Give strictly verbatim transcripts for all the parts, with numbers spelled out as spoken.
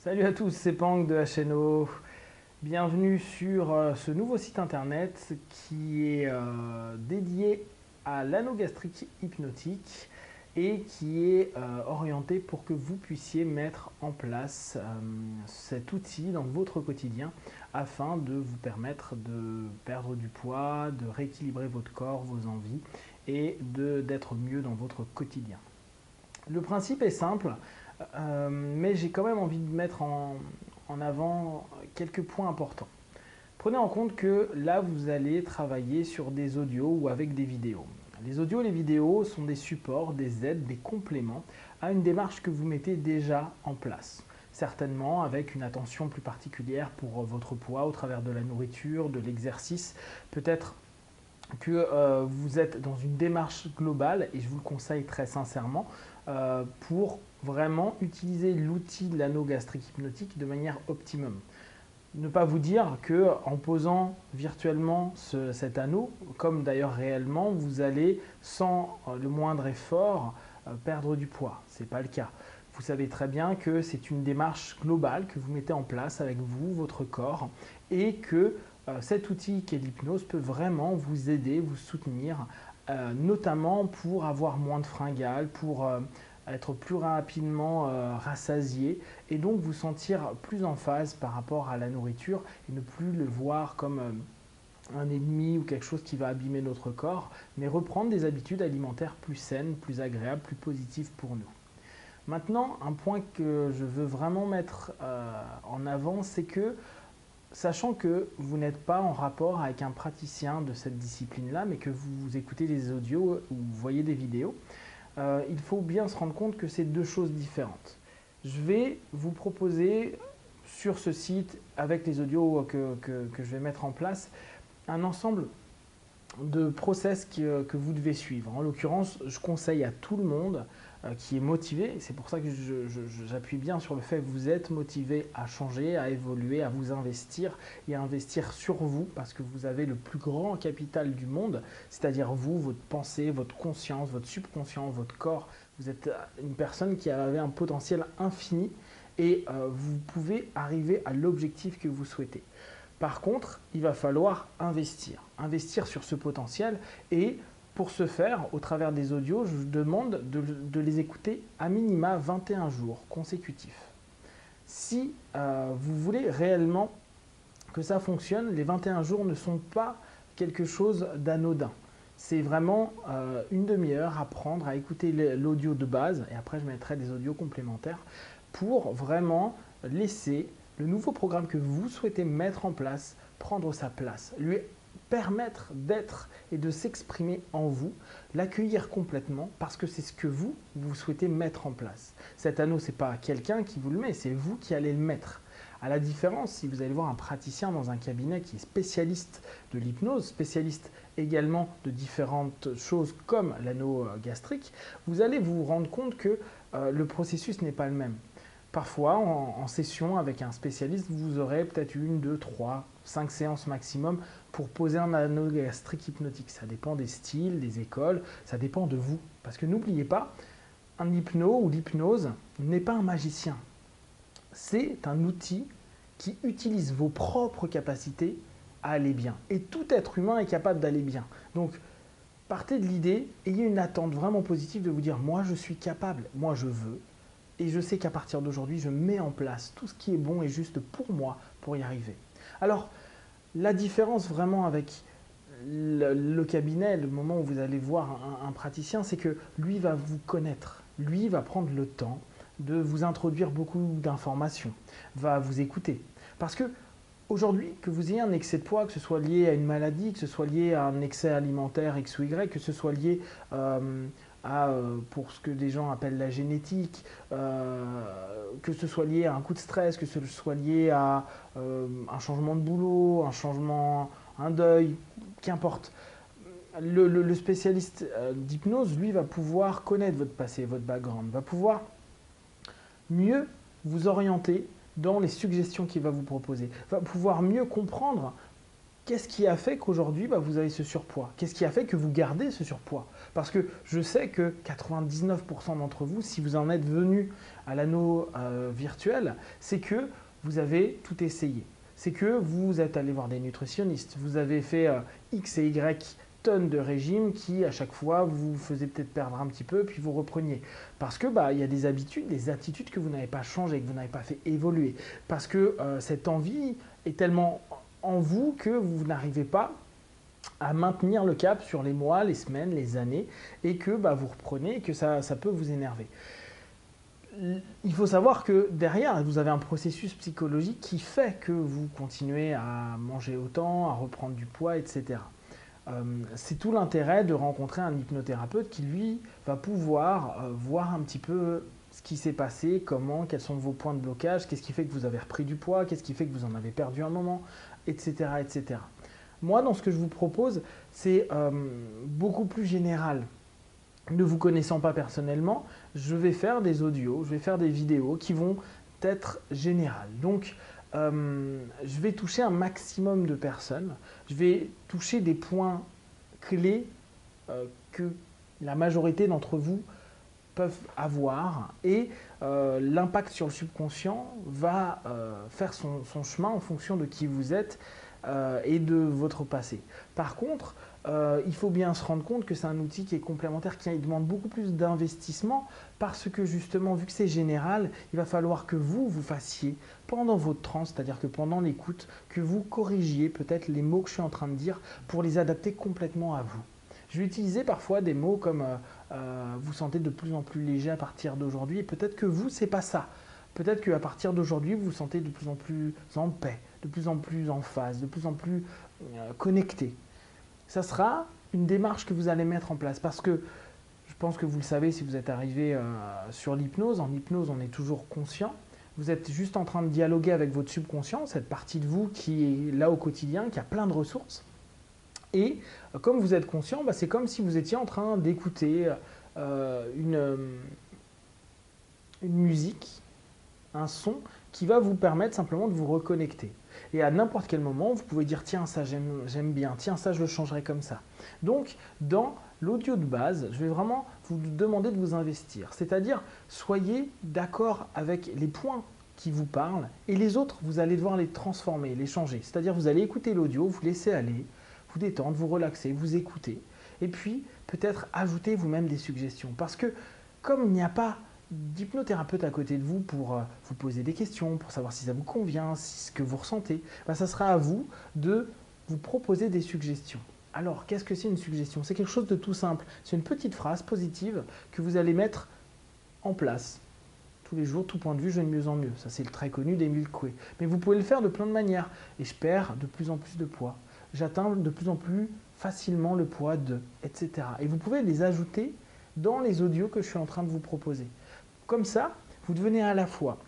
Salut à tous, c'est Pang de H N O. Bienvenue sur euh, ce nouveau site internet qui est euh, dédié à l'anogastrique hypnotique et qui est euh, orienté pour que vous puissiez mettre en place euh, cet outil dans votre quotidien afin de vous permettre de perdre du poids, de rééquilibrer votre corps, vos envies et de- d'être mieux dans votre quotidien. Le principe est simple, euh, mais j'ai quand même envie de mettre en, en avant quelques points importants. Prenez en compte que là, vous allez travailler sur des audios ou avec des vidéos. Les audios et les vidéos sont des supports, des aides, des compléments à une démarche que vous mettez déjà en place. Certainement avec une attention plus particulière pour votre poids au travers de la nourriture, de l'exercice, peut-être que euh, vous êtes dans une démarche globale, et je vous le conseille très sincèrement, euh, pour vraiment utiliser l'outil de l'anneau gastrique hypnotique de manière optimum. Ne pas vous dire que en posant virtuellement ce- cet anneau, comme d'ailleurs réellement, vous allez sans euh, le moindre effort euh, perdre du poids. Ce n'est pas le cas. Vous savez très bien que c'est une démarche globale que vous mettez en place avec vous, votre corps, et que euh, cet outil qui est l'hypnose peut vraiment vous aider, vous soutenir, euh, notamment pour avoir moins de fringales, pour euh, être plus rapidement euh, rassasié et donc vous sentir plus en phase par rapport à la nourriture et ne plus le voir comme euh, un ennemi ou quelque chose qui va abîmer notre corps, mais reprendre des habitudes alimentaires plus saines, plus agréables, plus positives pour nous. Maintenant, un point que je veux vraiment mettre euh, en avant, c'est que, sachant que vous n'êtes pas en rapport avec un praticien de cette discipline-là, mais que vous écoutez des audios ou vous voyez des vidéos, euh, il faut bien se rendre compte que c'est deux choses différentes. Je vais vous proposer sur ce site, avec les audios que, que, que je vais mettre en place, un ensemble de process que, que vous devez suivre. En l'occurrence, je conseille à tout le monde euh, qui est motivé, et c'est pour ça que je- je- j'appuie bien sur le fait que vous êtes motivé à changer, à évoluer, à vous investir et à investir sur vous, parce que vous avez le plus grand capital du monde, c'est-à-dire vous, votre pensée, votre conscience, votre subconscient, votre corps. Vous êtes une personne qui avait un potentiel infini et euh, vous pouvez arriver à l'objectif que vous souhaitez. Par contre, il va falloir investir, investir sur ce potentiel et pour ce faire, au travers des audios, je vous demande de, de les écouter à minima vingt et un jours consécutifs. Si euh, vous voulez réellement que ça fonctionne, les vingt et un jours ne sont pas quelque chose d'anodin. C'est vraiment euh, une demi-heure à prendre, à écouter l'audio de base, et après je mettrai des audios complémentaires, pour vraiment laisser le nouveau programme que vous souhaitez mettre en place prendre sa place, lui permettre d'être et de s'exprimer en vous, l'accueillir complètement parce que c'est ce que vous, vous souhaitez mettre en place. Cet anneau, ce n'est pas quelqu'un qui vous le met, c'est vous qui allez le mettre. À la différence, si vous allez voir un praticien dans un cabinet qui est spécialiste de l'hypnose, spécialiste également de différentes choses comme l'anneau gastrique, vous allez vous rendre compte que euh, le processus n'est pas le même. Parfois, en, en session avec un spécialiste, vous aurez peut-être une, deux, trois, cinq séances maximum pour poser un anneau gastrique hypnotique. Ça dépend des styles, des écoles, ça dépend de vous. Parce que n'oubliez pas, un hypno ou l'hypnose n'est pas un magicien. C'est un outil qui utilise vos propres capacités à aller bien. Et tout être humain est capable d'aller bien. Donc, partez de l'idée, ayez une attente vraiment positive de vous dire, moi je suis capable, moi je veux, et je sais qu'à partir d'aujourd'hui, je mets en place tout ce qui est bon et juste pour moi pour y arriver. Alors, la différence vraiment avec le, le cabinet, le moment où vous allez voir un, un praticien, c'est que lui va vous connaître. Lui va prendre le temps de vous introduire beaucoup d'informations, va vous écouter. Parce que aujourd'hui, que vous ayez un excès de poids, que ce soit lié à une maladie, que ce soit lié à un excès alimentaire X ou Y, que ce soit lié euh, à, euh, pour ce que des gens appellent la génétique, euh, que ce soit lié à un coup de stress, que ce soit lié à euh, un changement de boulot, un changement, un deuil, qu'importe. Le, le, le spécialiste euh, d'hypnose, lui, va pouvoir connaître votre passé, votre background, va pouvoir mieux vous orienter dans les suggestions qu'il va vous proposer, va pouvoir mieux comprendre qu'est-ce qui a fait qu'aujourd'hui, bah, vous avez ce surpoids? Qu'est-ce qui a fait que vous gardez ce surpoids? Parce que je sais que quatre-vingt-dix-neuf pour cent d'entre vous, si vous en êtes venu à l'anneau euh, virtuel, c'est que vous avez tout essayé. C'est que vous êtes allé voir des nutritionnistes, vous avez fait euh, X et Y tonnes de régimes qui, à chaque fois, vous faisaient peut-être perdre un petit peu, puis vous repreniez. Parce que bah, y a des habitudes, des attitudes que vous n'avez pas changées, que vous n'avez pas fait évoluer. Parce que euh, cette envie est tellement en vous que vous n'arrivez pas à maintenir le cap sur les mois, les semaines, les années, et que bah, vous reprenez et que ça, ça peut vous énerver. Il faut savoir que derrière, vous avez un processus psychologique qui fait que vous continuez à manger autant, à reprendre du poids, et cetera. Euh, c'est tout l'intérêt de rencontrer un hypnothérapeute qui, lui, va pouvoir euh, voir un petit peu ce qui s'est passé, comment, quels sont vos points de blocage, qu'est-ce qui fait que vous avez repris du poids, qu'est-ce qui fait que vous en avez perdu un moment, et cetera, et cetera. Moi, dans ce que je vous propose, c'est euh, beaucoup plus général. Ne vous connaissant pas personnellement, je vais faire des audios, je vais faire des vidéos qui vont être générales. Donc, euh, je vais toucher un maximum de personnes. Je vais toucher des points clés euh, que la majorité d'entre vous peuvent avoir. Et euh, l'impact sur le subconscient va euh, faire son, son chemin en fonction de qui vous êtes euh, et de votre passé. Par contre, Euh, il faut bien se rendre compte que c'est un outil qui est complémentaire, qui demande beaucoup plus d'investissement parce que justement, vu que c'est général, il va falloir que vous, vous fassiez pendant votre transe, c'est-à-dire que pendant l'écoute, que vous corrigiez peut-être les mots que je suis en train de dire pour les adapter complètement à vous. Je vais utiliser parfois des mots comme euh, euh, vous sentez de plus en plus léger à partir d'aujourd'hui et peut-être que vous, c'est pas ça. Peut-être qu'à partir d'aujourd'hui, vous vous sentez de plus en plus en paix, de plus en plus en phase, de plus en plus euh, connecté. Ça sera une démarche que vous allez mettre en place parce que je pense que vous le savez si vous êtes arrivé euh, sur l'hypnose. En hypnose, on est toujours conscient. Vous êtes juste en train de dialoguer avec votre subconscient, cette partie de vous qui est là au quotidien, qui a plein de ressources. Et euh, comme vous êtes conscient, bah, c'est comme si vous étiez en train d'écouter euh, une, une musique, un son qui va vous permettre simplement de vous reconnecter. Et à n'importe quel moment, vous pouvez dire « tiens, ça j'aime bien, tiens, ça je le changerai comme ça ». Donc, dans l'audio de base, je vais vraiment vous demander de vous investir. C'est-à-dire, soyez d'accord avec les points qui vous parlent et les autres, vous allez devoir les transformer, les changer. C'est-à-dire, vous allez écouter l'audio, vous laisser aller, vous détendre, vous relaxer, vous écouter. Et puis, peut-être ajouter vous-même des suggestions. Parce que, comme il n'y a pas d'hypnothérapeute à côté de vous pour euh, vous poser des questions, pour savoir si ça vous convient, si ce que vous ressentez, ben, ça sera à vous de vous proposer des suggestions. Alors, qu'est-ce que c'est une suggestion? C'est quelque chose de tout simple. C'est une petite phrase positive que vous allez mettre en place. Tous les jours, tout point de vue, je vais de mieux en mieux. Ça, c'est le très connu d'Émile Coué. Mais vous pouvez le faire de plein de manières. Et je perds de plus en plus de poids. J'atteins de plus en plus facilement le poids de, et cetera. Et vous pouvez les ajouter dans les audios que je suis en train de vous proposer. Comme ça, vous devenez à la fois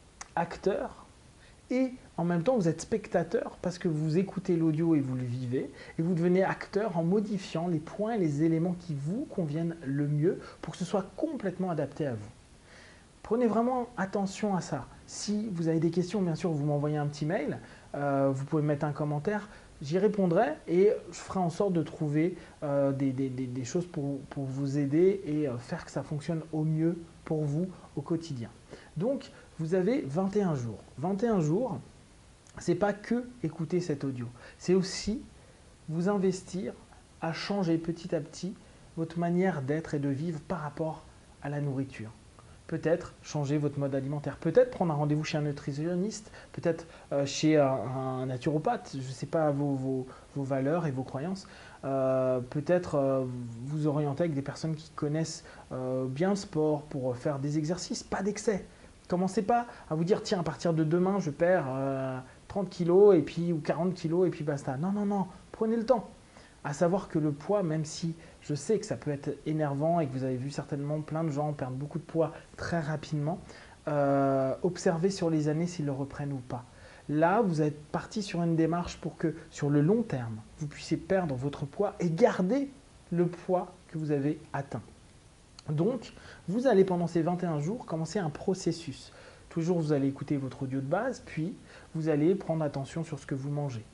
acteur et en même temps vous êtes spectateur parce que vous écoutez l'audio et vous le vivez et vous devenez acteur en modifiant les points et les éléments qui vous conviennent le mieux pour que ce soit complètement adapté à vous. Prenez vraiment attention à ça. Si vous avez des questions, bien sûr, vous m'envoyez un petit mail, euh, vous pouvez mettre un commentaire, j'y répondrai et je ferai en sorte de trouver euh, des, des, des, des choses pour, pour vous aider et euh, faire que ça fonctionne au mieux pour vous au quotidien. Donc, vous avez vingt et un jours. vingt et un jours, ce n'est pas que écouter cet audio, c'est aussi vous investir à changer petit à petit votre manière d'être et de vivre par rapport à la nourriture. Peut-être changer votre mode alimentaire, peut-être prendre un rendez-vous chez un nutritionniste, peut-être euh, chez un, un naturopathe, je ne sais pas vos, vos, vos valeurs et vos croyances, euh, peut-être euh, vous orienter avec des personnes qui connaissent euh, bien le sport pour faire des exercices, pas d'excès. Commencez pas à vous dire tiens à partir de demain je perds euh, trente kilos et puis, ou quarante kilos et puis basta. Non, non, non, prenez le temps. À savoir que le poids, même si je sais que ça peut être énervant et que vous avez vu certainement plein de gens perdre beaucoup de poids très rapidement, euh, observez sur les années s'ils le reprennent ou pas. Là, vous êtes parti sur une démarche pour que sur le long terme, vous puissiez perdre votre poids et garder le poids que vous avez atteint. Donc, vous allez pendant ces vingt et un jours commencer un processus. Toujours, vous allez écouter votre audio de base, puis vous allez prendre attention sur ce que vous mangez.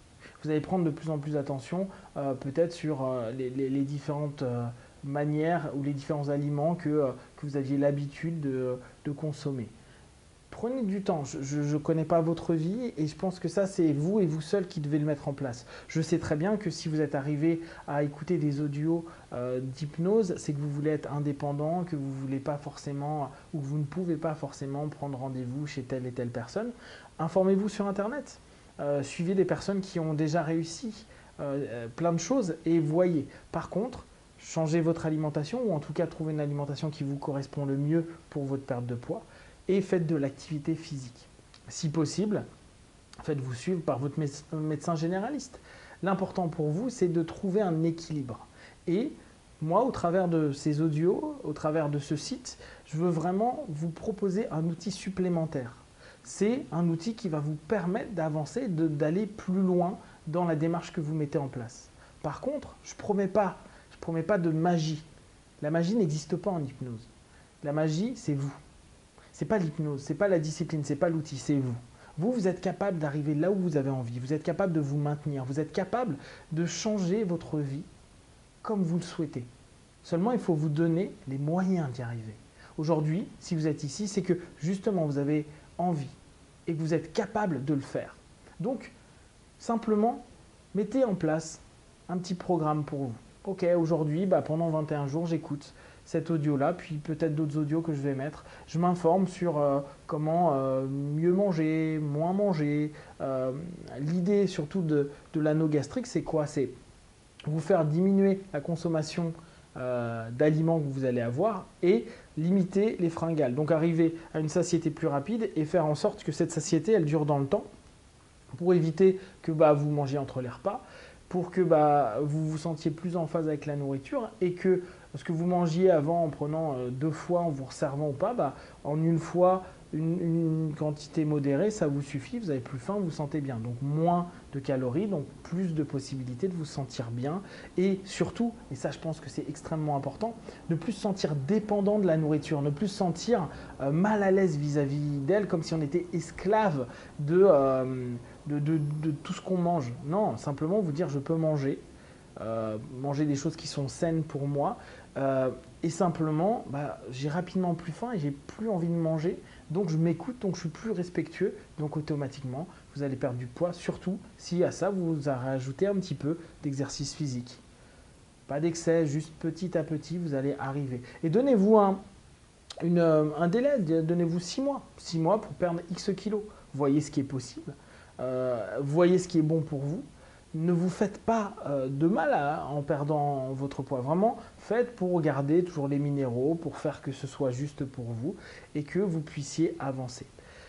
vous allez prendre de plus en plus attention euh, peut-être sur euh, les, les, les différentes euh, manières ou les différents aliments que, euh, que vous aviez l'habitude de, de consommer. Prenez du temps, je ne connais pas votre vie et je pense que ça c'est vous et vous seul qui devez le mettre en place. Je sais très bien que si vous êtes arrivé à écouter des audios euh, d'hypnose, c'est que vous voulez être indépendant, que vous voulez pas forcément ou que vous ne pouvez pas forcément prendre rendez-vous chez telle et telle personne. Informez-vous sur internet, euh, suivez des personnes qui ont déjà réussi euh, plein de choses et voyez. Par contre, changez votre alimentation ou en tout cas trouvez une alimentation qui vous correspond le mieux pour votre perte de poids. Et faites de l'activité physique. Si possible, faites-vous suivre par votre médecin généraliste. L'important pour vous, c'est de trouver un équilibre. Et moi, au travers de ces audios, au travers de ce site, je veux vraiment vous proposer un outil supplémentaire. C'est un outil qui va vous permettre d'avancer, d'aller plus loin dans la démarche que vous mettez en place. Par contre, je ne promets pas, je promets pas de magie. La magie n'existe pas en hypnose. La magie, c'est vous. Ce n'est pas l'hypnose, ce n'est pas la discipline, ce n'est pas l'outil, c'est vous. Vous, vous êtes capable d'arriver là où vous avez envie, vous êtes capable de vous maintenir, vous êtes capable de changer votre vie comme vous le souhaitez. Seulement, il faut vous donner les moyens d'y arriver. Aujourd'hui, si vous êtes ici, c'est que justement, vous avez envie et que vous êtes capable de le faire. Donc, simplement, mettez en place un petit programme pour vous. Ok, aujourd'hui, bah, pendant vingt et un jours, j'écoute cet audio-là, puis peut-être d'autres audios que je vais mettre. Je m'informe sur euh, comment euh, mieux manger, moins manger. Euh, L'idée surtout de, de l'anneau gastrique, c'est quoi? C'est vous faire diminuer la consommation euh, d'aliments que vous allez avoir et limiter les fringales. Donc arriver à une satiété plus rapide et faire en sorte que cette satiété, elle dure dans le temps pour éviter que bah, vous mangiez entre les repas, pour que bah, vous vous sentiez plus en phase avec la nourriture et que ce que vous mangiez avant en prenant euh, deux fois, en vous resservant ou pas, bah, en une fois, une, une quantité modérée, ça vous suffit, vous n'avez plus faim, vous vous sentez bien. Donc moins de calories, donc plus de possibilités de vous sentir bien et surtout, et ça je pense que c'est extrêmement important, ne plus se sentir dépendant de la nourriture, ne plus se sentir euh, mal à l'aise vis-à-vis d'elle comme si on était esclave de, euh, de, de, de tout ce qu'on mange. Non, simplement vous dire je peux manger, euh, manger des choses qui sont saines pour moi. Euh, et simplement, bah, j'ai rapidement plus faim et j'ai plus envie de manger, donc je m'écoute, donc je suis plus respectueux, donc automatiquement vous allez perdre du poids, surtout si à ça vous rajoutez un petit peu d'exercice physique. Pas d'excès, juste petit à petit vous allez arriver. Et donnez-vous un, une, un délai, donnez-vous six mois, six mois pour perdre X kilos. Voyez ce qui est possible, euh, voyez ce qui est bon pour vous. Ne vous faites pas euh, de mal à, en perdant votre poids. Vraiment, faites pour garder toujours les minéraux, pour faire que ce soit juste pour vous et que vous puissiez avancer.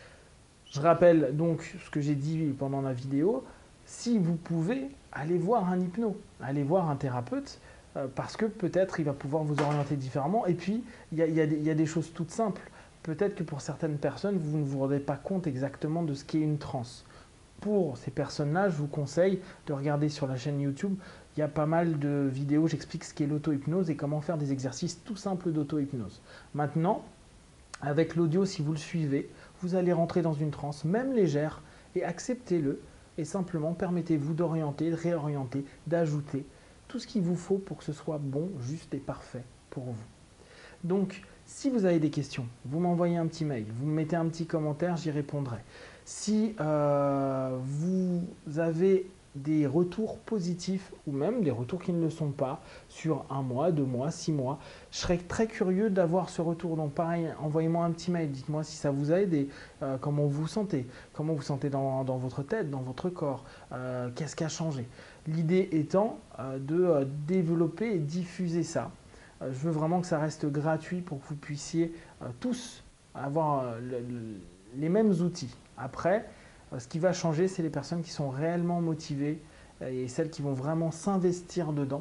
Je rappelle donc ce que j'ai dit pendant la vidéo. Si vous pouvez, allez voir un hypno, allez voir un thérapeute euh, parce que peut-être il va pouvoir vous orienter différemment. Et puis, il y, y, y a des choses toutes simples. Peut-être que pour certaines personnes, vous ne vous rendez pas compte exactement de ce qu'est une transe. Pour ces personnes-là, je vous conseille de regarder sur la chaîne YouTube. Il y a pas mal de vidéos, j'explique ce qu'est l'auto-hypnose et comment faire des exercices tout simples d'auto-hypnose. Maintenant, avec l'audio, si vous le suivez, vous allez rentrer dans une transe, même légère, et acceptez-le. Et simplement, permettez-vous d'orienter, de réorienter, d'ajouter tout ce qu'il vous faut pour que ce soit bon, juste et parfait pour vous. Donc, si vous avez des questions, vous m'envoyez un petit mail, vous me mettez un petit commentaire, j'y répondrai. Si euh, vous avez des retours positifs ou même des retours qui ne le sont pas sur un mois, deux mois, six mois, je serais très curieux d'avoir ce retour. Donc pareil, envoyez-moi un petit mail, dites-moi si ça vous a aidé, euh, comment vous vous sentez, comment vous vous sentez dans, dans votre tête, dans votre corps, euh, qu'est-ce qui a changé. L'idée étant euh, de euh, développer et diffuser ça. Euh, je veux vraiment que ça reste gratuit pour que vous puissiez euh, tous avoir euh, le, le, les mêmes outils. Après, ce qui va changer, c'est les personnes qui sont réellement motivées et celles qui vont vraiment s'investir dedans.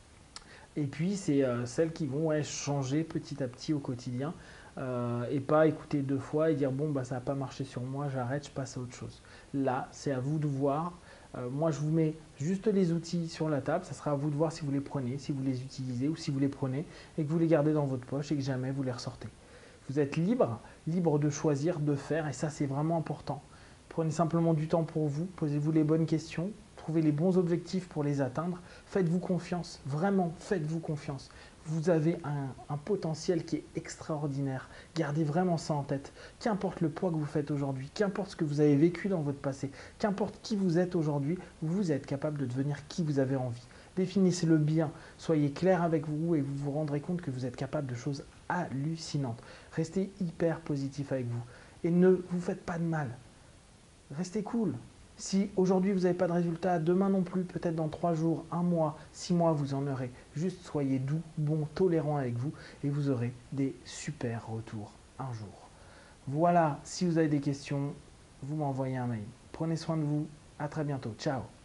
Et puis, c'est euh, celles qui vont ouais, changer petit à petit au quotidien euh, et pas écouter deux fois et dire « bon, bah, ça n'a pas marché sur moi, j'arrête, je passe à autre chose ». Là, c'est à vous de voir. Euh, moi, je vous mets juste les outils sur la table. Ça sera à vous de voir si vous les prenez, si vous les utilisez ou si vous les prenez et que vous les gardez dans votre poche et que jamais vous les ressortez. Vous êtes libre, libre de choisir, de faire et ça, c'est vraiment important. Prenez simplement du temps pour vous, posez-vous les bonnes questions, trouver les bons objectifs pour les atteindre. Faites-vous confiance, vraiment, faites-vous confiance. Vous avez un, un potentiel qui est extraordinaire. Gardez vraiment ça en tête. Qu'importe le poids que vous faites aujourd'hui, qu'importe ce que vous avez vécu dans votre passé, qu'importe qui vous êtes aujourd'hui, vous êtes capable de devenir qui vous avez envie. Définissez-le bien, soyez clair avec vous et vous vous rendrez compte que vous êtes capable de choses hallucinantes. Restez hyper positif avec vous et ne vous faites pas de mal. Restez cool. Si aujourd'hui vous n'avez pas de résultat, demain non plus, peut-être dans trois jours, un mois, six mois, vous en aurez. Juste soyez doux, bon, tolérant avec vous et vous aurez des super retours un jour. Voilà, si vous avez des questions, vous m'envoyez un mail. Prenez soin de vous, à très bientôt. Ciao.